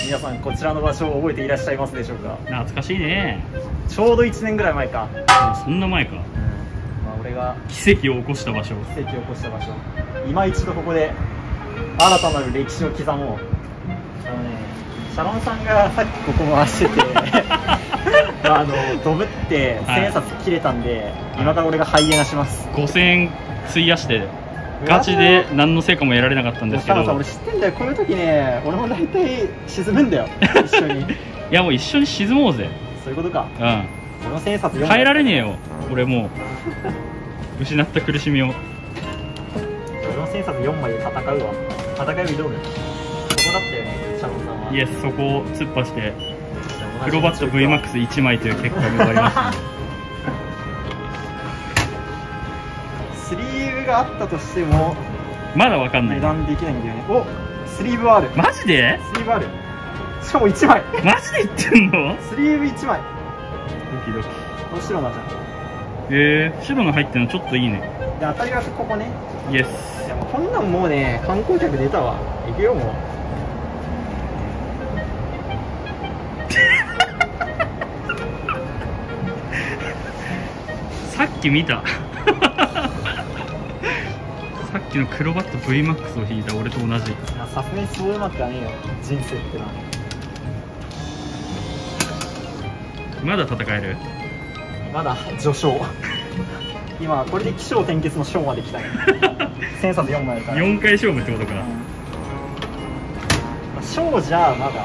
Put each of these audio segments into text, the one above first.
皆さんこちらの場所を覚えていらっしゃいますでしょうか。 懐かしいね。 ちょうど1年ぐらい前か。 そんな前か。 まあ俺が奇跡を起こした場所。 奇跡を起こした場所、今一度ここで新たなる歴史を刻もう。シャロンさんがさっきここ回しててドブって1000円札切れたんで、今から俺がハイエナします。 5000円費やしてガチで何の成果も得られなかったんですけど。 俺知ってんだよ、こういう時ね、俺も大体沈むんだよ一緒に。 いやもう一緒に沈もうぜ。 そういうことか。 うん、 俺の1000円札変えられねえよ俺もう失った苦しみを。 俺の1000円札4枚で戦うわ。戦いを挑む。そこだったよね、シャロンさんは。 イエス、そこを突っ走ってプロバット VMAX1 枚という結果に終わりましたね。 スリーブがあったとしてもまだわかんない、 値段できないんだよね。お、スリーブはある。 マジで？ スリーブある。しかも1枚。 マジで言ってんの？ スリーブ1枚。 ドキドキ。 お白なじゃん。 白の入ってるのちょっといいね。 で、当たりはここね。 イエス。 いやもうこんなんもうね、観光客出たわ。行くよもう。 さっき見た。さっきの黒バット VMAX を引いた俺と同じ。 さすがにそううまくはねえよ、人生ってのは。 まだ戦える？ まだ序章。今これで起承転結の章まで来たね。1000冊4枚あるから 4回勝負ってことか。 章じゃあまださ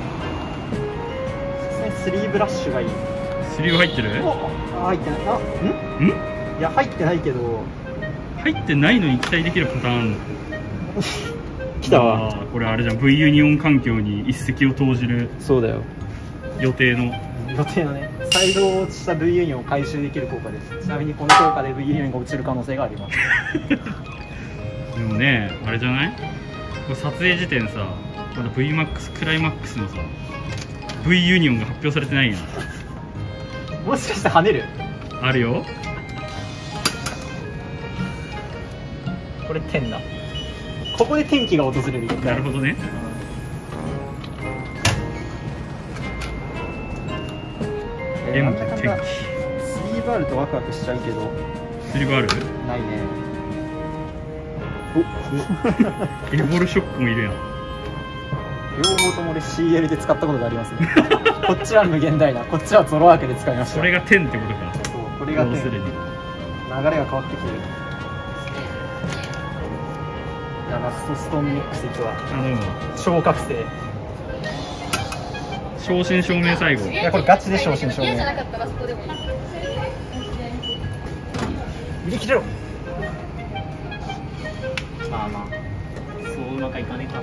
すがにスリーブラッシュがいい。 スリーブ入ってる？ あ、入ってない。ん？いや入ってないけど。 入ってないのに期待できるパターン来たわ。 これあれじゃん、 V ユニオン環境に一石を投じる。そうだよ、予定のね、サイド落ちした V ユニオンを回収できる効果です。ちなみにこの効果で V ユニオンが落ちる可能性があります。 でもね、あれじゃない、これ撮影時点さ、まだ VMAX クライマックスのさ V ユニオンが発表されてないやん。 もしかして跳ねる？ あるよ。 これ天だ。ここで天気が訪れる。 なるほどね。 なんだかんだスリーブあるとワクワクしちゃうけど。 スリーブある？ ないね。 エボルショックもいるやん。 両方とも俺 CL で使ったことがありますね。こっちは無限大な、こっちはゾロワークで使いました。 それが10ってことか。 そう、これが10。 要するに流れが変わってきてる。じゃあラストストーンミックスいくわ。昇格生。 正真正銘最後。 いやこれガチで正真正銘。売り切れろ。まあまあそううまくいかねえか。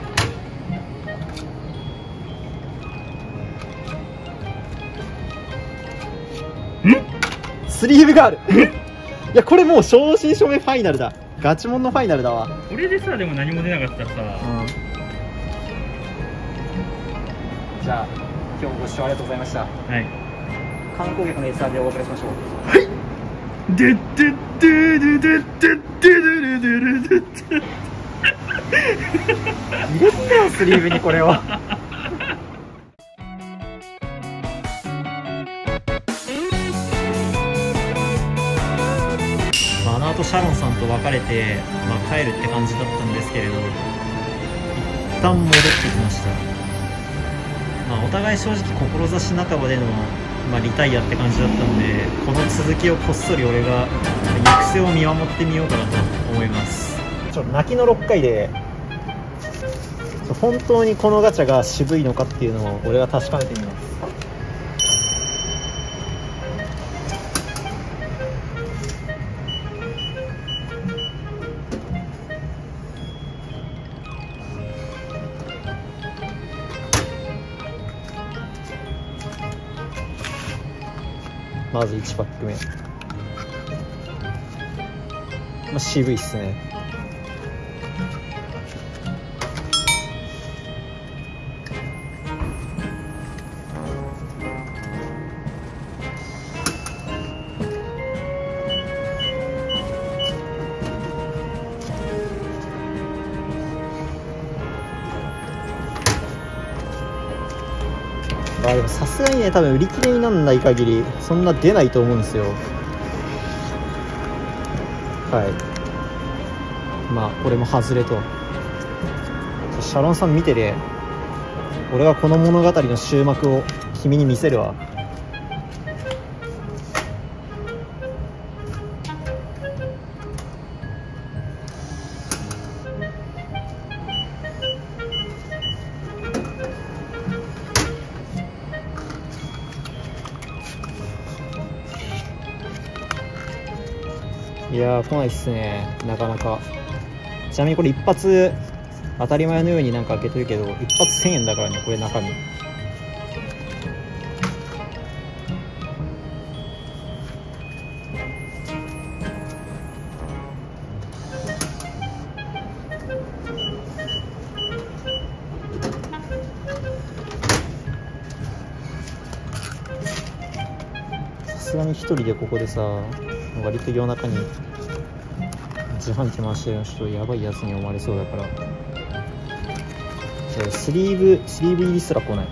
スリーブがある。いやこれもう正真正銘ファイナルだ。ガチモンのファイナルだわ。 これでさ、でも何も出なかったらさ、 じゃあ今日もご視聴ありがとうございました。 はい、 観光客の SR でお別れしましょう。 はい。でってってででってってででででで入れてよスリーブにこれを。あの後シャロンさんと別れて、帰るって感じだったんですけれど、一旦戻ってきました。お互い正直志半ばでの、リタイアって感じだったんで、この続きをこっそり俺が行く末を見守ってみようかなと思います。泣きの6回で本当にこのガチャが渋いのかっていうのを俺が確かめてみます。まず1パック目、渋いっすね。 でもさすがにね、多分売り切れになんない限りそんな出ないと思うんですよ。はい、まあこれも外れと。シャロンさん見てで、俺はこの物語の終幕を君に見せるわ。いやー、来ないっすね、なかなか。ちなみにこれ一発当たり前のようになんか開けてるけど、一発1000円だからね、これ中身。さすがに一人でここでさ、割と夜中に自販機回してる人やばいやつに思われそうだから、スリーブ入りすら来ない。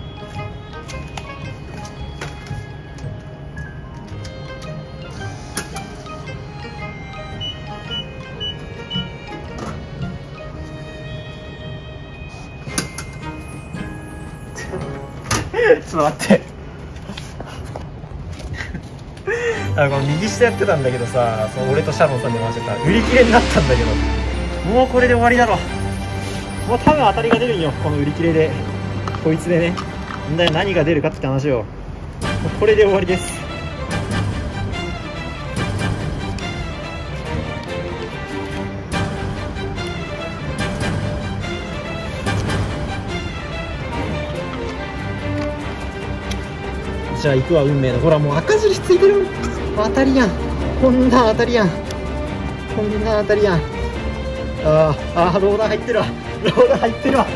ちょっと待ってこの右下やってたんだけどさ、その俺とシャロンさんで回してた売り切れになったんだけど、もうこれで終わりだろ。もう多分当たりが出るんよ、この売り切れで。こいつでね、問題は何が出るかって話を。もうこれで終わりです。じゃあ行くわ、運命の。ほらもう赤印ついてる。当たりやん、こんな当たりやん、こんな当たりやん。ローダー入ってるわ、ローダー入ってるわ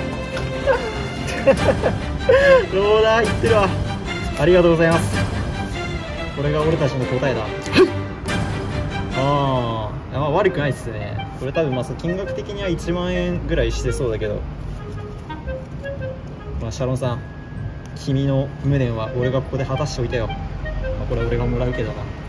ローダー入ってるわ。ありがとうございます。これが俺たちの答えだ。まあ悪くないっすね。これ多分まあ金額的には1万円ぐらいしてそうだけど、まあシャロンさん、君の無念は俺がここで果たしておいたよ。これは俺がもらうけどな。